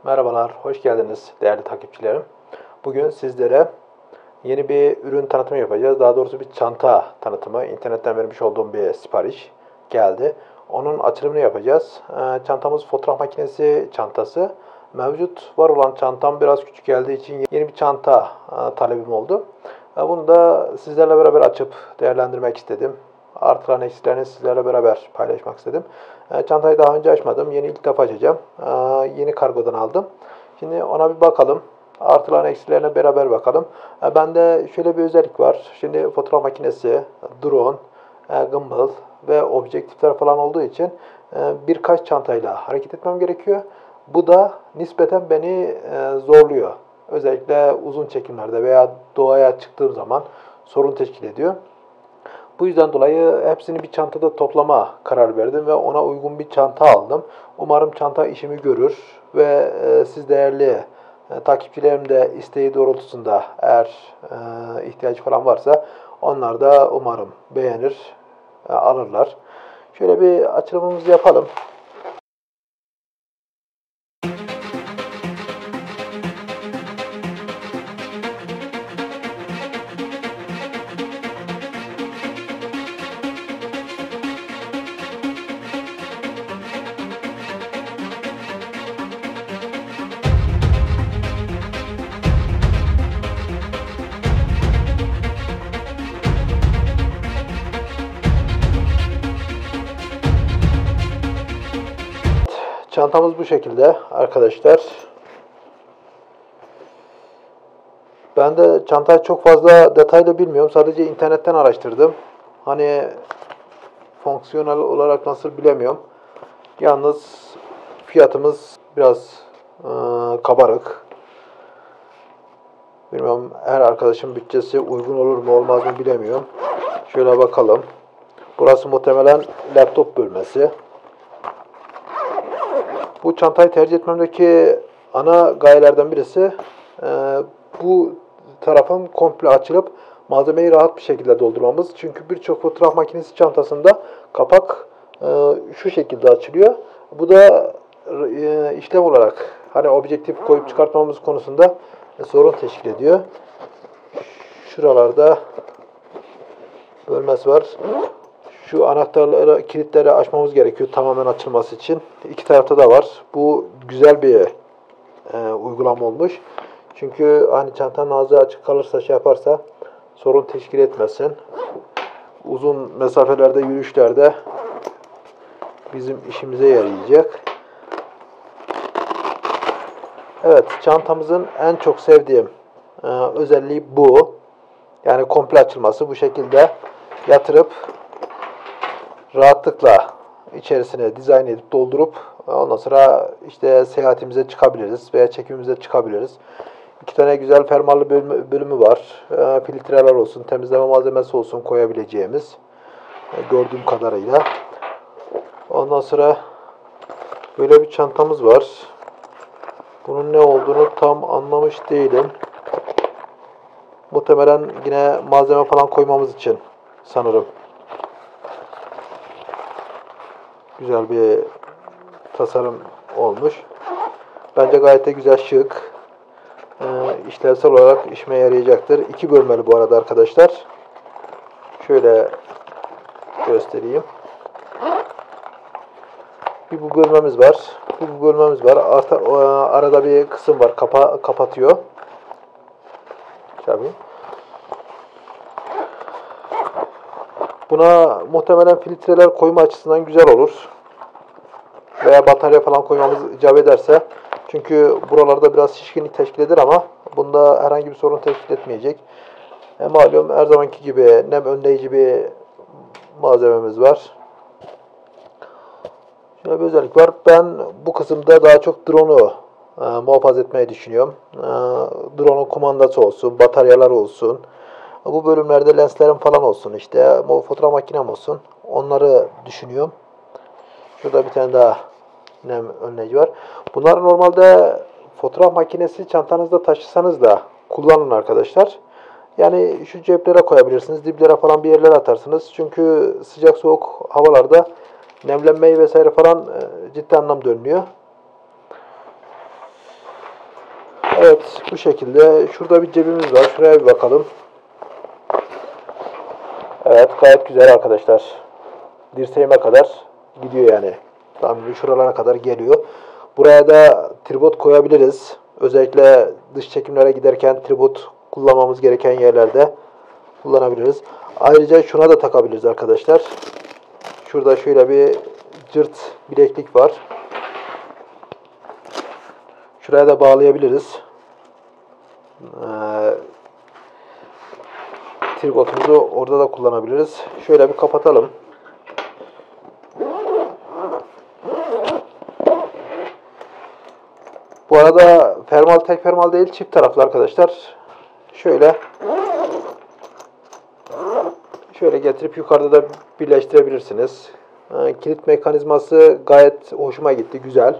Merhabalar, hoş geldiniz değerli takipçilerim. Bugün sizlere yeni bir ürün tanıtımı yapacağız. Daha doğrusu bir çanta tanıtımı. İnternetten vermiş olduğum bir sipariş geldi. Onun açılımını yapacağız. Çantamız fotoğraf makinesi çantası. Mevcut var olan çantam biraz küçük geldiği için yeni bir çanta talebim oldu. Bunu da sizlerle beraber açıp değerlendirmek istedim. Artılarını eksilerini sizlerle beraber paylaşmak istedim. Çantayı daha önce açmadım. Yeni ilk defa açacağım. Yeni kargodan aldım. Şimdi ona bir bakalım. Artılarına eksilerine beraber bakalım. Bende şöyle bir özellik var. Şimdi fotoğraf makinesi, drone, gimbal ve objektifler falan olduğu için birkaç çantayla hareket etmem gerekiyor. Bu da nispeten beni zorluyor. Özellikle uzun çekimlerde veya doğaya çıktığım zaman sorun teşkil ediyor. Bu yüzden dolayı hepsini bir çantada toplama karar verdim ve ona uygun bir çanta aldım. Umarım çanta işimi görür ve siz değerli takipçilerim de isteği doğrultusunda eğer ihtiyacı falan varsa onlar da umarım beğenir, alırlar. Şöyle bir açılımımızı yapalım. Çantamız bu şekilde arkadaşlar. Ben de çantayı çok fazla detaylı bilmiyorum. Sadece internetten araştırdım. Hani fonksiyonel olarak nasıl bilemiyorum. Yalnız fiyatımız biraz kabarık. Bilmiyorum, her arkadaşın bütçesi uygun olur mu olmaz mı bilemiyorum. Şöyle bakalım. Burası muhtemelen laptop bölmesi. Bu çantayı tercih etmemdeki ana gayelerden birisi bu tarafın komple açılıp malzemeyi rahat bir şekilde doldurmamız. Çünkü birçok fotoğraf makinesi çantasında kapak şu şekilde açılıyor. Bu da işlem olarak hani objektif koyup çıkartmamız konusunda sorun teşkil ediyor. Şuralarda bölmesi var. Şu anahtarları, kilitleri açmamız gerekiyor tamamen açılması için. İki tarafta da var. Bu güzel bir uygulama olmuş. Çünkü hani çantanın ağzı açık kalırsa şey yaparsa sorun teşkil etmesin. Uzun mesafelerde, yürüyüşlerde bizim işimize yarayacak. Evet, çantamızın en çok sevdiğim özelliği bu. Yani komple açılması, bu şekilde yatırıp rahatlıkla içerisine dizayn edip doldurup ondan sonra işte seyahatimize çıkabiliriz veya çekimimize çıkabiliriz. İki tane güzel fermuarlı bölümü var. Filtreler olsun, temizleme malzemesi olsun koyabileceğimiz gördüğüm kadarıyla. Ondan sonra böyle bir çantamız var. Bunun ne olduğunu tam anlamış değilim. Muhtemelen yine malzeme falan koymamız için sanırım. Güzel bir tasarım olmuş. Bence gayet de güzel, şık. İşlevsel olarak işime yarayacaktır. İki bölmeli bu arada arkadaşlar. Şöyle göstereyim. Bir bu bölmemiz var. Bu bölmemiz var. Arada bir kısım var. Kapatıyor. Tabii. Buna muhtemelen filtreler koyma açısından güzel olur. Veya batarya falan koymamız icap ederse. Çünkü buralarda biraz şişkinlik teşkil eder ama bunda herhangi bir sorun teşkil etmeyecek. Malum her zamanki gibi nem önleyici bir malzememiz var. Şöyle bir özellik var. Ben bu kısımda daha çok drone'u muhafaza etmeyi düşünüyorum. Drone'un kumandası olsun, bataryalar olsun. Bu bölümlerde lenslerim falan olsun işte. Fotoğraf makinem olsun. Onları düşünüyorum. Şurada bir tane daha nem önleyici var. Bunlar normalde fotoğraf makinesi çantanızda taşısanız da kullanın arkadaşlar. Yani şu ceplere koyabilirsiniz. Diplere falan bir yerlere atarsınız. Çünkü sıcak soğuk havalarda nemlenmeyi vesaire falan ciddi anlamda önlüyor. Evet, bu şekilde. Şurada bir cebimiz var. Şuraya bir bakalım. Evet, gayet güzel arkadaşlar. Dirseğime kadar gidiyor yani. Tam şuralara kadar geliyor. Buraya da tripod koyabiliriz. Özellikle dış çekimlere giderken tripod kullanmamız gereken yerlerde kullanabiliriz. Ayrıca şuna da takabiliriz arkadaşlar. Şurada şöyle bir cırt bileklik var. Şuraya da bağlayabiliriz. Tripodumuzu orada da kullanabiliriz. Şöyle bir kapatalım. Bu arada fermuar tek fermuar değil, çift taraflı arkadaşlar. Şöyle getirip yukarıda da birleştirebilirsiniz. Kilit mekanizması gayet hoşuma gitti. Güzel.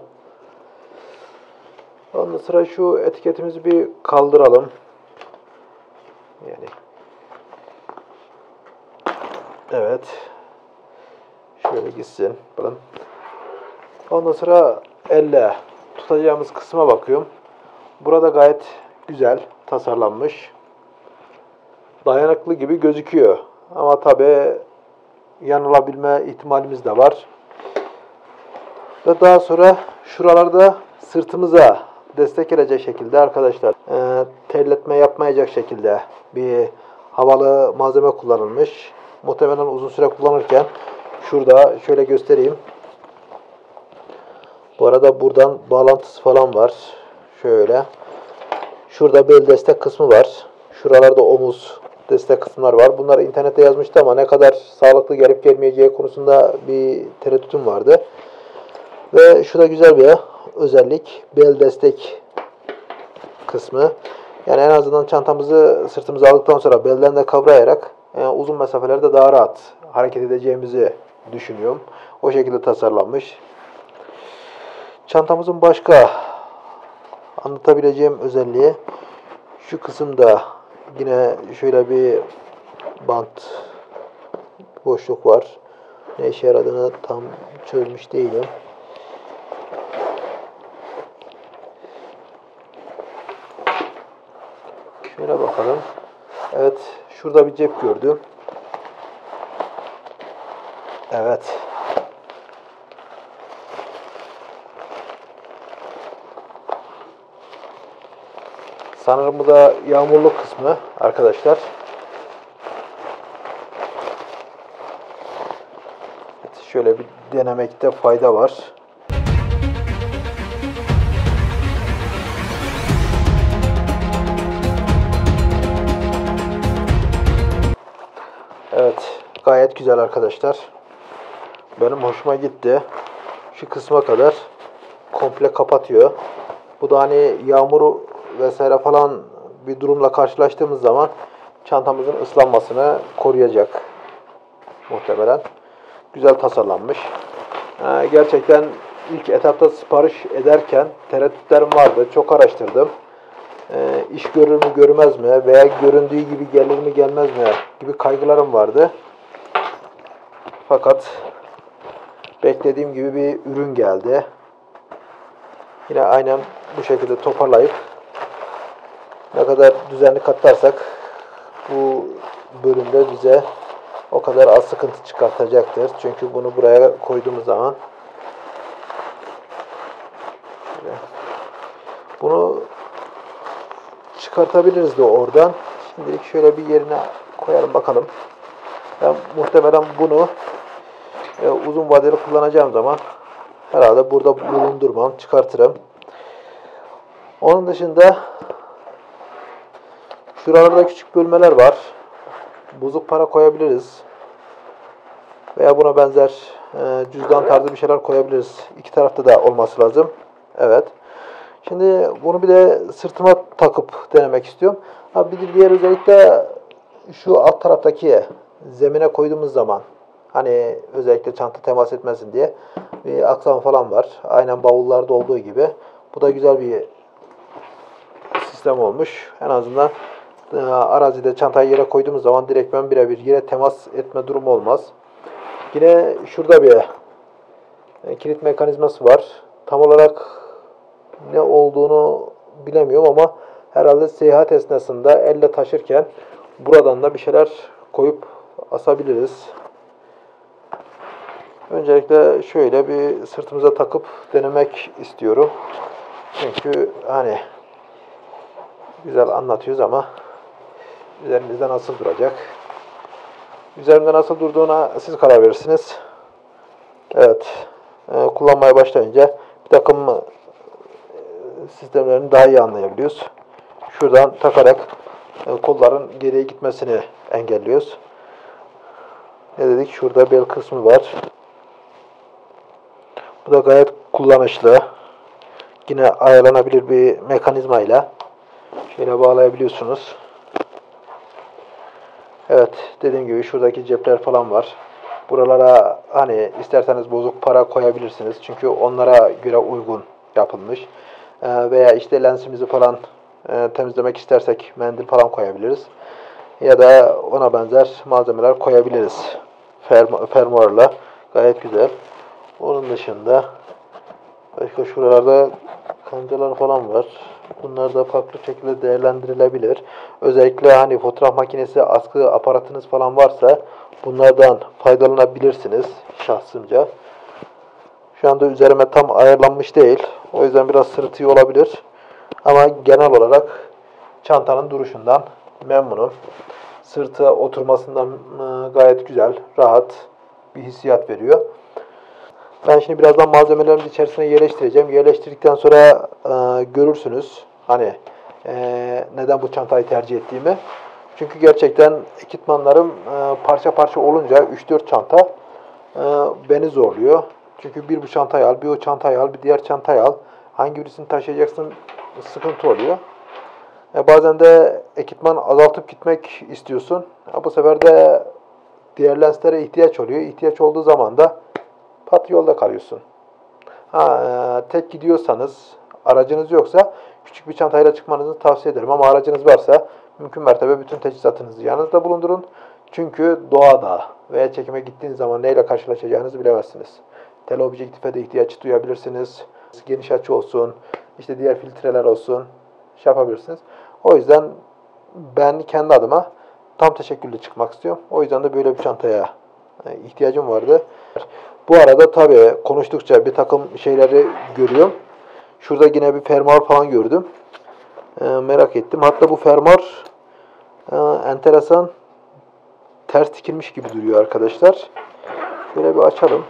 Ondan sonra şu etiketimizi bir kaldıralım. Yani evet. Şöyle gitsin. Bakalım. Ondan sonra elle tutacağımız kısma bakıyorum. Burada gayet güzel tasarlanmış. Dayanıklı gibi gözüküyor. Ama tabi yanılabilme ihtimalimiz de var. Ve daha sonra şuralarda sırtımıza destek gelecek şekilde arkadaşlar terletme yapmayacak şekilde bir havalı malzeme kullanılmış. Muhtemelen uzun süre kullanırken şurada şöyle göstereyim. Bu arada buradan bağlantısı falan var. Şöyle. Şurada bel destek kısmı var. Şuralarda omuz destek kısımlar var. Bunları internette yazmıştı ama ne kadar sağlıklı gelip gelmeyeceği konusunda bir tereddütüm vardı. Ve şu da güzel bir özellik. Bel destek kısmı. Yani en azından çantamızı sırtımıza aldıktan sonra belden de kavrayarak uzun mesafelerde daha rahat hareket edeceğimizi düşünüyorum. O şekilde tasarlanmış. Çantamızın başka anlatabileceğim özelliği şu kısımda yine şöyle bir bant boşluk var. Ne işe yaradığını tam çözmüş değilim. Şöyle bakalım. Evet, şurada bir cep gördüm. Evet. Sanırım bu da yağmurluk kısmı arkadaşlar. Evet, şöyle bir denemekte fayda var. Evet, gayet güzel arkadaşlar. Benim hoşuma gitti. Şu kısma kadar komple kapatıyor. Bu da hani yağmuru vesaire falan bir durumla karşılaştığımız zaman çantamızın ıslanmasını koruyacak muhtemelen. Güzel tasarlanmış. Gerçekten ilk etapta sipariş ederken tereddütlerim vardı. Çok araştırdım. İş görür mü görmez mi veya göründüğü gibi gelir mi gelmez mi gibi kaygılarım vardı. Fakat beklediğim gibi bir ürün geldi. Yine aynen bu şekilde toparlayıp ne kadar düzenli katlarsak bu bölümde bize o kadar az sıkıntı çıkartacaktır. Çünkü bunu buraya koyduğumuz zaman bunu çıkartabiliriz de oradan. Şimdilik şöyle bir yerine koyalım bakalım. Ben muhtemelen bunu uzun vadeli kullanacağım zaman herhalde burada bulundurmam, çıkartırım. Onun dışında şuralarda küçük bölmeler var. Bozuk para koyabiliriz. Veya buna benzer cüzdan tarzı bir şeyler koyabiliriz. İki tarafta da olması lazım. Evet. Şimdi bunu bir de sırtıma takıp denemek istiyorum. Bir de diğer özellikle şu alt taraftaki zemine koyduğumuz zaman hani özellikle çanta temas etmesin diye bir aksam falan var. Aynen bavullarda olduğu gibi. Bu da güzel bir sistem olmuş. En azından arazide çantayı yere koyduğumuz zaman direktmen birebir yere temas etme durumu olmaz. Yine şurada bir kilit mekanizması var. Tam olarak ne olduğunu bilemiyorum ama herhalde seyahat esnasında elle taşırken buradan da bir şeyler koyup asabiliriz. Öncelikle şöyle bir sırtımıza takıp denemek istiyorum. Çünkü hani güzel anlatıyoruz ama üzerimizde nasıl duracak? Üzerimde nasıl durduğuna siz karar verirsiniz. Evet. Kullanmaya başlayınca bir takım sistemlerini daha iyi anlayabiliyoruz. Şuradan takarak kolların geriye gitmesini engelliyoruz. Ne dedik? Şurada bel kısmı var. Bu da gayet kullanışlı. Yine ayarlanabilir bir mekanizmayla şöyle bağlayabiliyorsunuz. Evet, dediğim gibi şuradaki cepler falan var. Buralara hani isterseniz bozuk para koyabilirsiniz. Çünkü onlara göre uygun yapılmış. Veya işte lensimizi falan temizlemek istersek mendil falan koyabiliriz. Ya da ona benzer malzemeler koyabiliriz. Fermuarla. Gayet güzel. Onun dışında başka şuralarda kancalar falan var. Bunlar da farklı şekilde değerlendirilebilir. Özellikle hani fotoğraf makinesi, askı aparatınız falan varsa bunlardan faydalanabilirsiniz şahsımca. Şu anda üzerime tam ayarlanmış değil. O yüzden biraz sırıtıyor olabilir. Ama genel olarak çantanın duruşundan memnunum. Sırtı oturmasından gayet güzel, rahat bir hissiyat veriyor. Ben şimdi birazdan malzemelerimizi içerisine yerleştireceğim. Yerleştirdikten sonra görürsünüz hani neden bu çantayı tercih ettiğimi. Çünkü gerçekten ekipmanlarım parça parça olunca 3-4 çanta beni zorluyor. Çünkü bir bu çantayı al, bir o çantayı al, bir diğer çantayı al. Hangi birisini taşıyacaksın sıkıntı oluyor. Bazen de ekipman azaltıp gitmek istiyorsun. Bu sefer de diğer lenslere ihtiyaç oluyor. İhtiyaç olduğu zaman da pat yolda kalıyorsun. Tek gidiyorsanız, aracınız yoksa küçük bir çantayla çıkmanızı tavsiye ederim. Ama aracınız varsa mümkün mertebe bütün teçhizatınızı yanınızda bulundurun. Çünkü doğada veya çekime gittiğiniz zaman neyle karşılaşacağınızı bilemezsiniz. Teleobjektife de ihtiyaç duyabilirsiniz. Geniş açı olsun, işte diğer filtreler olsun, yapabilirsiniz. O yüzden ben kendi adıma tam teşekküllü çıkmak istiyorum. O yüzden de böyle bir çantaya ihtiyacım vardı. Bu arada tabii konuştukça bir takım şeyleri görüyorum. Şurada yine bir fermuar falan gördüm. Merak ettim. Hatta bu fermuar enteresan ters dikilmiş gibi duruyor arkadaşlar. Şöyle bir açalım.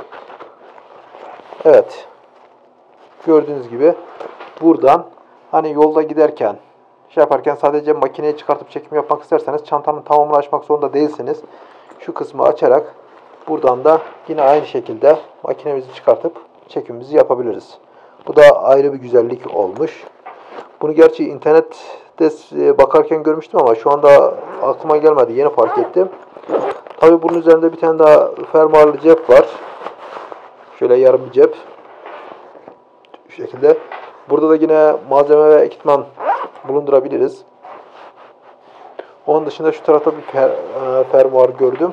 Evet. Gördüğünüz gibi buradan hani yolda giderken yaparken sadece makineyi çıkartıp çekim yapmak isterseniz çantanın tamamını açmak zorunda değilsiniz. Şu kısmı açarak buradan da yine aynı şekilde makinemizi çıkartıp çekimimizi yapabiliriz. Bu da ayrı bir güzellik olmuş. Bunu gerçi internette bakarken görmüştüm ama şu anda aklıma gelmedi. Yeni fark ettim. Tabii bunun üzerinde bir tane daha fermuarlı cep var. Şöyle yarım bir cep. Şu şekilde. Burada da yine malzeme ve ekipman bulundurabiliriz. Onun dışında şu tarafta bir fermuar gördüm.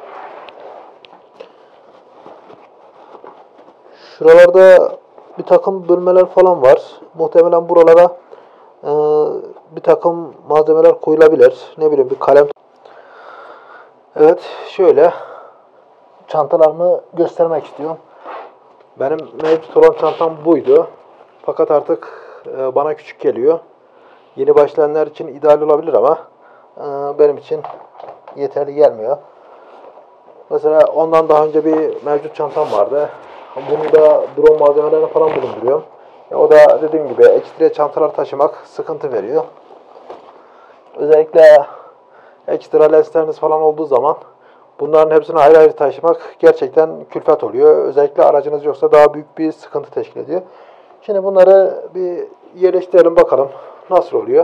Şuralarda bir takım bölmeler falan var. Muhtemelen buralara bir takım malzemeler koyulabilir. Ne bileyim bir kalem. Evet şöyle çantalarımı göstermek istiyorum. Benim mevcut olan çantam buydu. Fakat artık bana küçük geliyor. Yeni başlayanlar için ideal olabilir ama benim için yeterli gelmiyor. Mesela ondan daha önce bir mevcut çantam vardı. Bunu da drone malzemelerini falan bulunduruyorum. O da dediğim gibi ekstra çantalar taşımak sıkıntı veriyor. Özellikle ekstra lensleriniz falan olduğu zaman bunların hepsini ayrı ayrı taşımak gerçekten külfet oluyor. Özellikle aracınız yoksa daha büyük bir sıkıntı teşkil ediyor. Şimdi bunları bir yerleştirelim bakalım nasıl oluyor.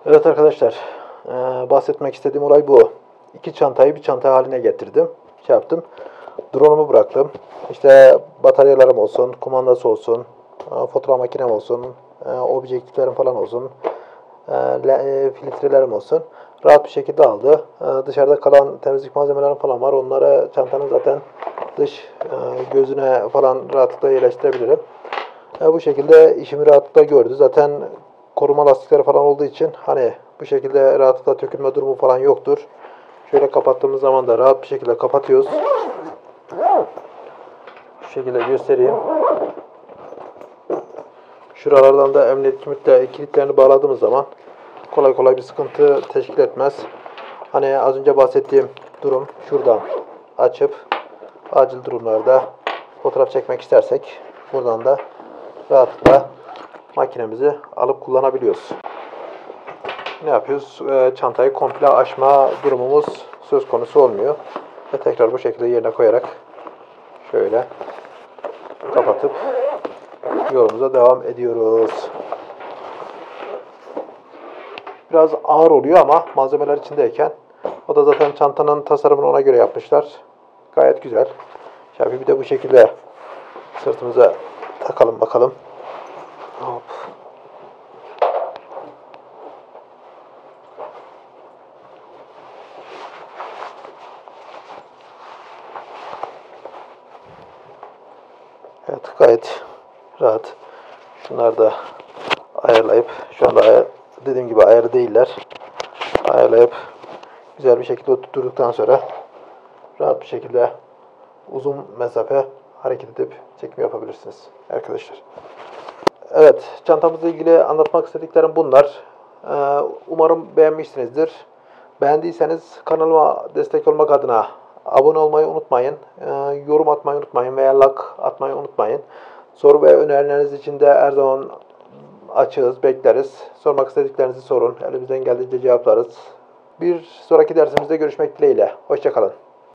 Evet arkadaşlar, bahsetmek istediğim olay bu. İki çantayı bir çanta haline getirdim. Şey yaptım. Drone'umu bıraktım. İşte bataryalarım olsun, kumandası olsun, fotoğraf makinem olsun, objektiflerim falan olsun, filtrelerim olsun. Rahat bir şekilde aldı. Dışarıda kalan temizlik malzemelerim falan var. Onları çantanın zaten dış gözüne falan rahatlıkla yerleştirebilirim. Bu şekilde işimi rahatlıkla gördü. Zaten koruma lastikleri falan olduğu için hani bu şekilde rahatlıkla tökülme durumu falan yoktur. Şöyle kapattığımız zaman da rahat bir şekilde kapatıyoruz. Şu şekilde göstereyim. Şuralardan da emniyet kilitlerini bağladığımız zaman kolay kolay bir sıkıntı teşkil etmez. Hani az önce bahsettiğim durum şuradan açıp acil durumlarda fotoğraf çekmek istersek buradan da rahatlıkla makinemizi alıp kullanabiliyoruz. Ne yapıyoruz? Çantayı komple açma durumumuz söz konusu olmuyor. Ve tekrar bu şekilde yerine koyarak şöyle kapatıp yolumuza devam ediyoruz. Biraz ağır oluyor ama malzemeler içindeyken o da zaten çantanın tasarımını ona göre yapmışlar. Gayet güzel. Şimdi bir de bu şekilde sırtımıza takalım bakalım. Hop. Evet, gayet rahat. Şunları da ayarlayıp, şu anda dediğim gibi ayarı değiller. Ayarlayıp güzel bir şekilde oturttuktan sonra rahat bir şekilde uzun mesafe hareket edip çekim yapabilirsiniz arkadaşlar. Evet, çantamızla ilgili anlatmak istediklerim bunlar. Umarım beğenmişsinizdir. Beğendiyseniz kanalıma destek olmak adına abone olmayı unutmayın. Yorum atmayı unutmayın veya like atmayı unutmayın. Soru ve önerileriniz için de her zaman açığız, bekleriz. Sormak istediklerinizi sorun. Elimizden geldiğince cevaplarız. Bir sonraki dersimizde görüşmek dileğiyle. Hoşça kalın.